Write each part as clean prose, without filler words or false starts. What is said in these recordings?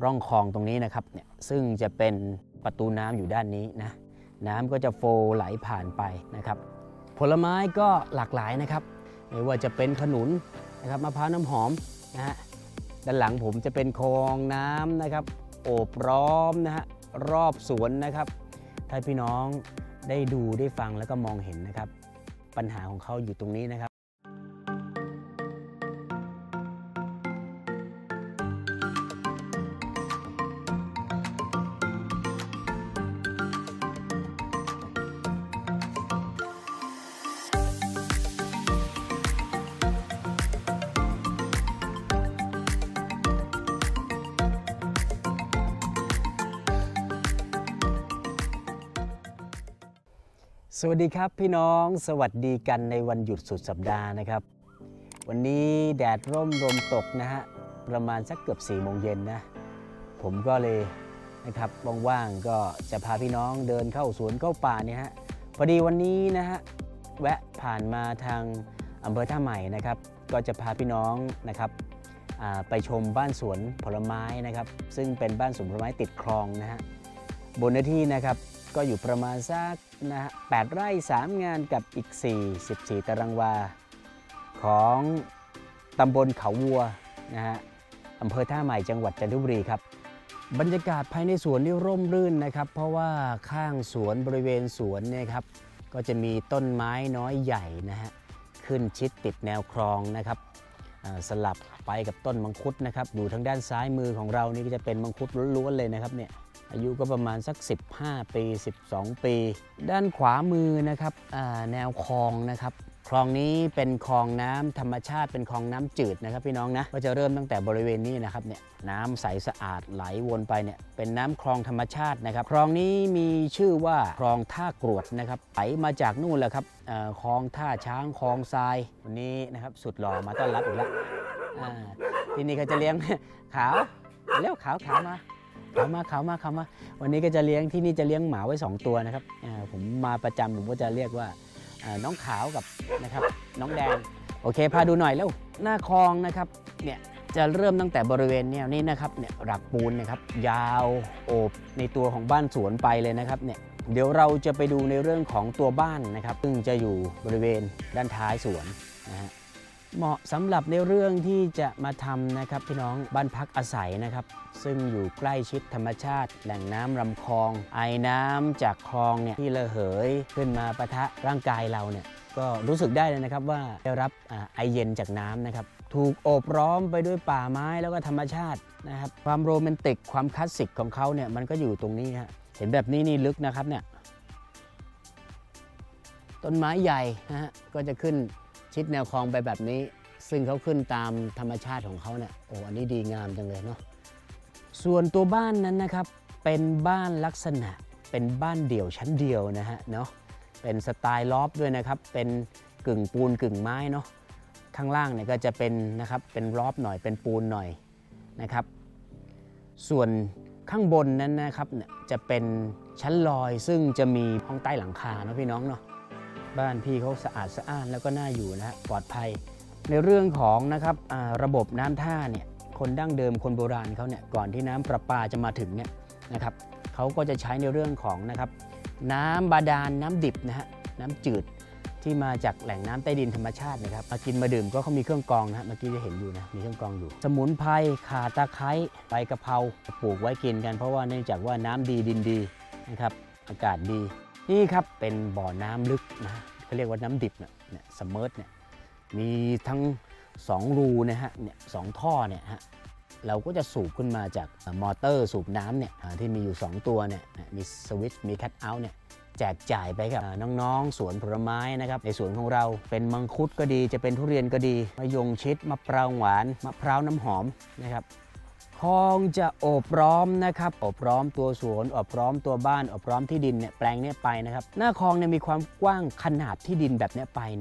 ร่องคลองตรงนี้นะครับเนี่ยซึ่งจะเป็นประตูน้ำอยู่ด้านนี้นะน้ำก็จะโฟลว์ไหลผ่านไปนะครับผลไม้ก็หลากหลายนะครับไม่ว่าจะเป็นขนุนนะครับมะพร้าวน้ำหอมนะฮะด้านหลังผมจะเป็นคลองน้ำนะครับโอบล้อมนะฮะรอบสวนนะครับถ้าพี่น้องได้ดูได้ฟังแล้วก็มองเห็นนะครับปัญหาของเขาอยู่ตรงนี้นะครับสวัสดีครับพี่น้องสวัสดีกันในวันหยุดสุดสัปดาห์นะครับวันนี้แดดร่มลมตกนะฮะประมาณสักเกือบ4 โมงเย็นนะผมก็เลยนะครับว่างๆก็จะพาพี่น้องเดินเข้าสวนเข้าป่าเนี่ยฮะพอดีวันนี้นะฮะแวะผ่านมาทางอำเภอท่าใหม่นะครับก็จะพาพี่น้องนะครับไปชมบ้านสวนผลไม้นะครับซึ่งเป็นบ้านสวนผลไม้ติดคลองนะฮะบนเนื้อที่นะครับก็อยู่ประมาณสักนะฮะ8 ไร่ 3 งานกับอีก14 ตารางวาของตำบลเขาวัวนะฮะอำเภอท่าใหม่จังหวัดจันทบุรีครับบรรยากาศภายในสวนนี่ร่มรื่นนะครับเพราะว่าข้างสวนบริเวณสวนเนี่ยครับก็จะมีต้นไม้น้อยใหญ่นะฮะขึ้นชิดติดแนวคลองนะครับสลับไปกับต้นมังคุดนะครับอยู่ทางด้านซ้ายมือของเรานี่ก็จะเป็นมังคุดล้วนๆเลยนะครับเนี่ยอายุก็ประมาณสัก15 ปี12 ปีด้านขวามือนะครับแนวคลองนะครับคลองนี้เป็นคลองน้ำธรรมชาติเป็นคลองน้ำจืดนะครับพี่น้องนะก็จะเริ่มตั้งแต่บริเวณนี้นะครับเนี่ยน้ำใสสะอาดไหลวนไปเนี่ยเป็นน้ำคลองธรรมชาตินะครับคลองนี้มีชื่อว่าคลองท่ากรวดนะครับไหลมาจากนู่นแหละครับคลองท่าช้างคลองทรายวันนี้นะครับสุดหล่อมาต้อนรับอีกแล้วที่นี่เขาจะเลี้ยงขาวเร็วขาวมาวันนี้ก็จะเลี้ยงที่นี่จะเลี้ยงหมาไว้2 ตัวนะครับผมมาประจำผมก็จะเรียกว่าน้องขาวกับนะครับน้องแดงโอเคพาดูหน่อยแล้วหน้าคลองนะครับเนี่ยจะเริ่มตั้งแต่บริเวณแนวนี้นะครับเนี่ยหลักปูนนะครับยาวโอบในตัวของบ้านสวนไปเลยนะครับเนี่ยเดี๋ยวเราจะไปดูในเรื่องของตัวบ้านนะครับซึ่งจะอยู่บริเวณด้านท้ายสวนนะฮะเหมาะสำหรับในเรื่องที่จะมาทำนะครับพี่น้องบ้านพักอาศัยนะครับซึ่งอยู่ใกล้ชิดธรรมชาติแหล่งน้ำลำคลองไอน้ำจากคลองเนี่ยที่ระเหยขึ้นมาปะทะร่างกายเราเนี่ยก็รู้สึกได้เลยนะครับว่าได้รับไอเย็นจากน้ำนะครับถูกโอบล้อมไปด้วยป่าไม้แล้วก็ธรรมชาตินะครับความโรแมนติกความคลาสสิกของเขาเนี่ยมันก็อยู่ตรงนี้ฮะเห็นแบบนี้นี่ลึกนะครับเนี่ยต้นไม้ใหญ่นะฮะก็จะขึ้นชิดแนวคลองไปแบบนี้ซึ่งเขาขึ้นตามธรรมชาติของเขาเนี่ยโอ้อันนี้ดีงามจังเลยเนาะส่วนตัวบ้านนั้นนะครับเป็นบ้านลักษณะเป็นบ้านเดี่ยวชั้นเดียวนะฮะเนาะเป็นสไตล์ลอฟด้วยนะครับเป็นกึ่งปูนกึ่งไม้เนาะข้างล่างเนี่ยก็จะเป็นนะครับเป็นลอฟหน่อยเป็นปูนหน่อยนะครับส่วนข้างบนนั้นนะครับจะเป็นชั้นลอยซึ่งจะมีห้องใต้หลังคาเนาะพี่น้องเนาะบ้านพี่เขาสะอาดสะอ้านแล้วก็น่าอยู่นะฮะปลอดภัยในเรื่องของนะครับระบบน้ำท่าเนี่ยคนดั้งเดิมคนโบราณเขาเนี่ยก่อนที่น้ำประปาจะมาถึงเนี่ยนะครับเขาก็จะใช้ในเรื่องของนะครับน้ำบาดาลน้ำดิบนะฮะน้ำจืดที่มาจากแหล่งน้ำใต้ดินธรรมชาตินะครับมากินมาดื่มก็เขามีเครื่องกรองนะฮะเมื่อกี้จะเห็นอยู่นะมีเครื่องกรองอยู่สมุนไพรข่าตะไคร้ใบกะเพราปลูกไว้กินกันเพราะว่าเนื่องจากว่าน้ำดีดินดีนะครับอากาศดีนี่ครับเป็นบ่อน้ำลึกนะเขาเรียกว่าน้ำดิบเนี่ยสเมิร์ทเนี่ยมีทั้ง2 รูนะฮะเนี่ย2 ท่อเนี่ยฮะเราก็จะสูบขึ้นมาจากมอเตอร์สูบน้ำเนี่ยที่มีอยู่2 ตัวเนี่ยมีสวิตช์มีคัทเอาท์เนี่ยแจกจ่ายไปกับน้องๆสวนผลไม้นะครับในสวนของเราเป็นมังคุดก็ดีจะเป็นทุเรียนก็ดีมะยงชิดมะพร้าวหวานมะพร้าวน้ำหอมนะครับคลองจะโอบล้อมนะครับโอบล้อมตัวสวนโอบล้อมตัวบ้านโอบล้อมที่ดินเนี่ยแปลงเนี่ยไปนะครับหน้าคลองเนี่ยมีความกว้างขนาดที่ดินแบบนี้ไปเนี่ยนะ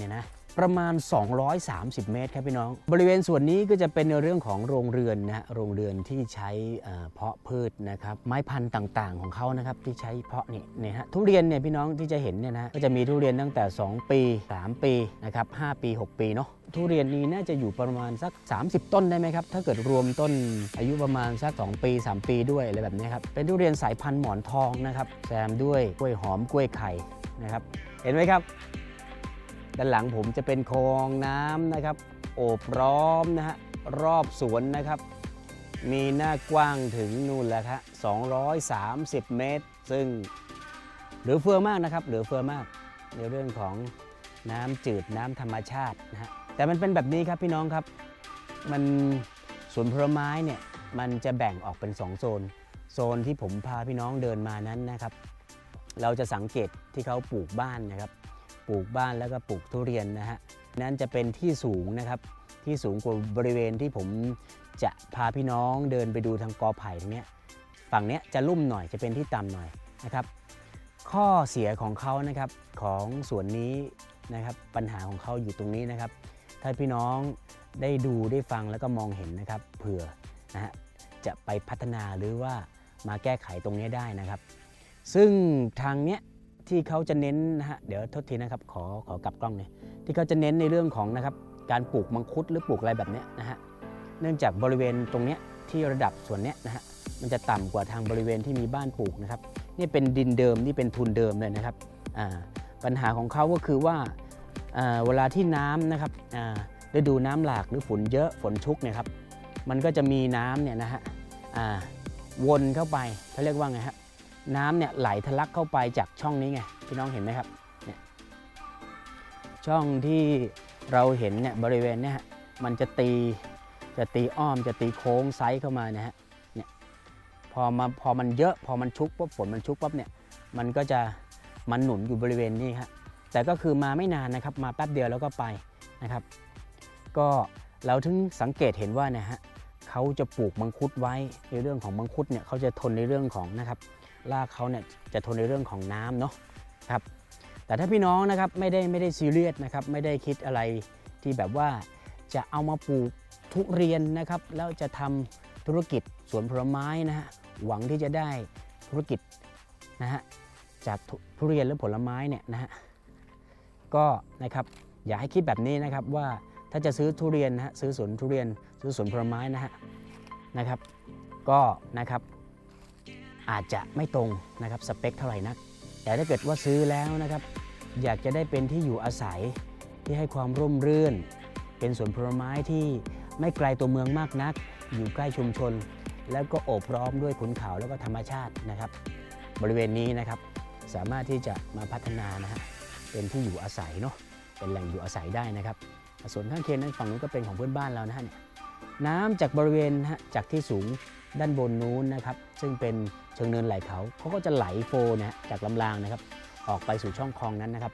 ประมาณ230 เมตรครับพี่น้องบริเวณส่วนนี้ก็จะเป็นในเรื่องของโรงเรือนนะฮะโรงเรือนที่ใช้เพาะพืชนะครับไม้พันธุ์ต่างๆของเขานะครับที่ใช้เพาะนี่ฮะทุเรียนเนี่ยพี่น้องที่จะเห็นเนี่ยนะก็จะมีทุเรียนตั้งแต่2 ปี3 ปีนะครับ5 ปี6 ปีเนาะทุเรียนนี้น่าจะอยู่ประมาณสัก30 ต้นได้ไหมครับถ้าเกิดรวมต้นอายุประมาณสัก2 ปี3 ปีด้วยอะไรแบบนี้ครับเป็นทุเรียนสายพันธุ์หมอนทองนะครับแซมด้วยกล้วยหอมกล้วยไข่นะครับเห็นไหมครับด้านหลังผมจะเป็นคลองน้ำนะครับโอบล้อมนะฮะรอบสวนนะครับมีหน้ากว้างถึงนู่นแหละครับ230 เมตรซึ่งเหลือเฟือมากนะครับเหลือเฟือมากในเรื่องของน้ำจืดน้ำธรรมชาตินะฮะแต่มันเป็นแบบนี้ครับพี่น้องครับมันสวนผลไม้เนี่ยมันจะแบ่งออกเป็น2 โซนที่ผมพาพี่น้องเดินมานั้นนะครับเราจะสังเกตที่เขาปลูกบ้านนะครับปลูกบ้านแล้วก็ปลูกทุเรียนนะฮะนั้นจะเป็นที่สูงนะครับที่สูงกว่าบริเวณที่ผมจะพาพี่น้องเดินไปดูทางกอไผ่ตรงนี้ฝั่งนี้จะลุ่มหน่อยจะเป็นที่ต่ำหน่อยนะครับข้อเสียของเขานะครับของสวนนี้นะครับปัญหาของเขาอยู่ตรงนี้นะครับถ้าพี่น้องได้ดูได้ฟังแล้วก็มองเห็นนะครับเผื่อนะฮะจะไปพัฒนาหรือว่ามาแก้ไขตรงนี้ได้นะครับซึ่งทางเนี้ยที่เขาจะเน้นนะฮะเดี๋ยวโทษทีนะครับขอกลับกล้องเลยที่เขาจะเน้นในเรื่องของนะครับการปลูกมังคุดหรือปลูกอะไรแบบนี้นะฮะเนื่องจากบริเวณตรงนี้ที่ระดับส่วนนี้นะฮะมันจะต่ำกว่าทางบริเวณที่มีบ้านปลูกนะครับนี่เป็นดินเดิมนี่เป็นทุนเดิมเลยนะครับปัญหาของเขาก็คือว่าเวลาที่น้ำนะครับฤดูน้ำหลากหรือฝนเยอะฝนชุกเนี่ยครับมันก็จะมีน้ำเนี่ยนะฮะวนเข้าไปเขาเรียกว่าไงฮะน้ำเนี่ยไหลทะลักเข้าไปจากช่องนี้ไงพี่น้องเห็นไหมครับเนี่ยช่องที่เราเห็นเนี่ยบริเวณเนี่ยมันจะตีอ้อมจะตีโค้งไซส์เข้ามานะฮะเนี่ยพอมันเยอะพอมันชุกปุ๊บฝนมันชุกปุ๊บเนี่ยมันก็จะมันหนุนอยู่บริเวณนี้ครับแต่ก็คือมาไม่นานนะครับมาแป๊บเดียวแล้วก็ไปนะครับก็เราถึงสังเกตเห็นว่านะฮะเขาจะปลูกมังคุดไว้ในเรื่องของมังคุดเนี่ยเขาจะทนในเรื่องของนะครับรากเขาเนี่ยจะทนในเรื่องของน้ำเนาะครับแต่ถ้าพี่น้องนะครับไม่ได้ซีเรียสนะครับไม่ได้คิดอะไรที่แบบว่าจะเอามาปลูกทุเรียนนะครับแล้วจะทำธุรกิจสวนผลไม้นะฮะหวังที่จะได้ธุรกิจนะฮะจากทุเรียนหรือผลไม้เนี่ยนะฮะก็นะครับอย่าให้คิดแบบนี้นะครับว่าถ้าจะซื้อทุเรียนนะฮะซื้อสวนทุเรียนซื้อสวนผลไม้นะครับก็นะครับอาจจะไม่ตรงนะครับสเปคเท่าไหร่นักแต่ถ้าเกิดว่าซื้อแล้วนะครับอยากจะได้เป็นที่อยู่อาศัยที่ให้ความร่มรื่นเป็นสวนผลไม้ที่ไม่ไกลตัวเมืองมากนักอยู่ใกล้ชุมชนแล้วก็โอบล้อมด้วยขุนเขาแล้วก็ธรรมชาตินะครับบริเวณนี้นะครับสามารถที่จะมาพัฒนานะฮะเป็นที่อยู่อาศัยเนาะเป็นแหล่งอยู่อาศัยได้นะครับส่วนข้างเคียงนั้นฝั่งนู้นก็เป็นของเพื่อนบ้านเรานะฮะเนี่ยน้ำจากบริเวณนะฮะจากที่สูงด้านบนนู้นนะครับซึ่งเป็นเชิงเนินไหลเขาก็จะไหลโฟนะจากลำรางนะครับออกไปสู่ช่องคลองนั้นนะครับ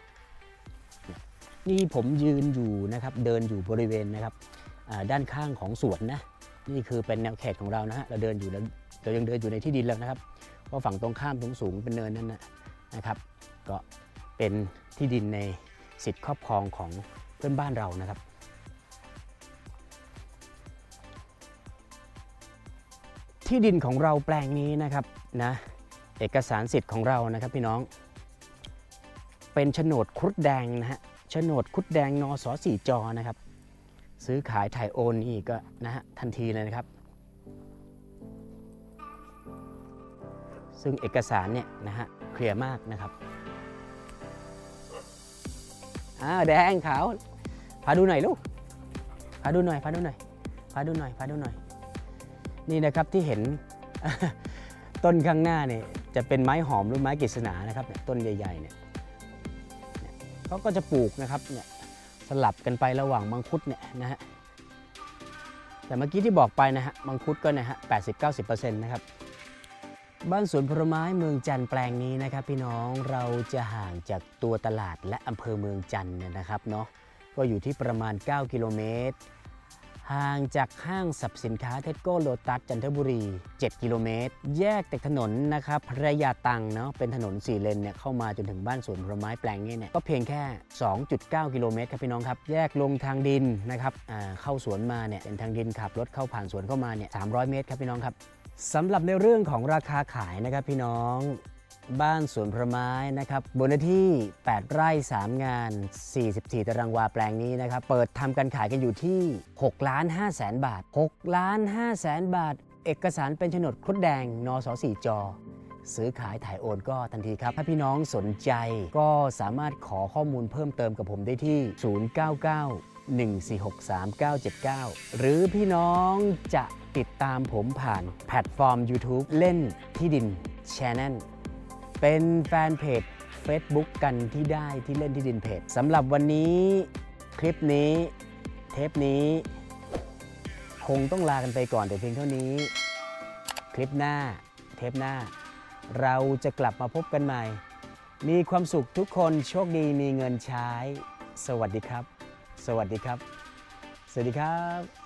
นี่ผมยืนอยู่นะครับเดินอยู่บริเวณนะครับด้านข้างของสวนนะนี่คือเป็นแนวเขตของเรานะฮะเรายังเดินอยู่ในที่ดินแล้วนะครับเพราะฝั่งตรงข้ามสูงเป็นเนินนั้นนะครับก็เป็นที่ดินในสิทธิครอบครองของเพื่อนบ้านเรานะครับที่ดินของเราแปลงนี้นะครับนะเอกสารสิทธิ์ของเรานะครับพี่น้องเป็นโฉนดครุฑแดงนะฮะโฉนดครุฑแดงนส4 จนะครับซื้อขายถ่ายโอนนี่ก็นะฮะทันทีเลยนะครับซึ่งเอกสารเนี่ยนะฮะเคลียร์มากนะครับแดงขาวพาดูหน่อยลูกพาดูหน่อยนี่นะครับที่เห็น ต้นข้างหน้าเนี่ยจะเป็นไม้หอมหรือไม้กฤษณานะครับต้นใหญ่ๆเนี่ยเขาก็จะปลูกนะครับเนี่ยสลับกันไประหว่างมังคุดเนี่ยนะฮะแต่เมื่อกี้ที่บอกไปนะฮะมังคุดก็นะฮะ80-90%นะครับบ้านสวนผลไม้เมืองจันทร์แปลงนี้นะครับพี่น้องเราจะห่างจากตัวตลาดและอำเภอเมืองจันทร์นะครับเนาะก็อยู่ที่ประมาณ9 กิโลเมตรห่างจากห้างสรรพสินค้าเทสโก้โลตัสจันทบุรี 7 กิโลเมตรแยกจากถนนนะครับพระยาตังเนาะเป็นถนน4 เลนเนี่ยเข้ามาจนถึงบ้านสวนผลไม้แปลงนี้เนี่ยก็เพียงแค่ 2.9 กิโลเมตรครับพี่น้องครับแยกลงทางดินนะครับเข้าสวนมาเนี่ยเป็นทางดินขับรถเข้าผ่านสวนเข้ามาเนี่ย300 เมตรครับพี่น้องครับสำหรับในเรื่องของราคาขายนะครับพี่น้องบ้านสวนผลไม้นะครับบนเนื้อที่ 8 ไร่ 3 งาน 44 ตารางวาแปลงนี้นะครับเปิดทำการขายกันอยู่ที่ 6,500,000 บาท 6,500,000 บาทเอกสารเป็นโฉนดครุฑแดงนส4 จซื้อขายถ่ายโอนก็ทันทีครับถ้าพี่น้องสนใจก็สามารถขอข้อมูลเพิ่มเติมกับผมได้ที่ 099-146-3979 หรือพี่น้องจะติดตามผมผ่านแพลตฟอร์ม YouTube เล่นที่ดิน Channel เป็นแฟนเพจ Facebook กันที่ได้ที่เล่นที่ดินเพจสำหรับวันนี้คลิปนี้เทปนี้คงต้องลากันไปก่อนแต่เพียงเท่านี้คลิปหน้าเทปหน้าเราจะกลับมาพบกันใหม่มีความสุขทุกคนโชคดีมีเงินใช้สวัสดีครับสวัสดีครับสวัสดีครับ